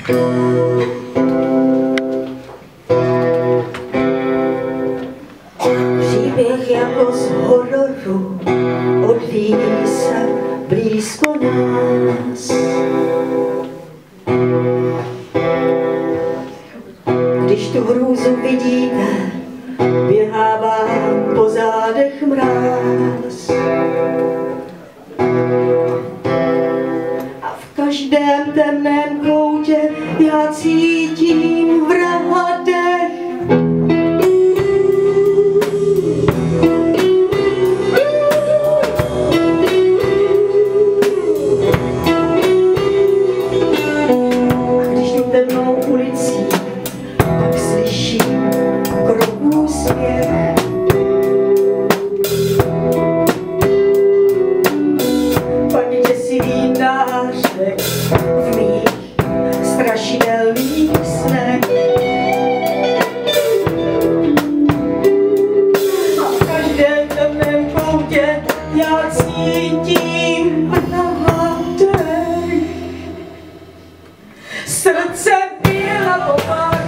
Příběh jako z hororu odvíjí se blízko nás. Když tu hrůzu vidíte, běhá vám po zádech mráz. A v každém temném koutě já cítím vraha dech. A když jdu temnou ulicí, tak slyším kroků směch. Pak děsivý nářek v mých strašidelných snech. A v každém temném koutě já cítím nádech. Srdce bije na popád.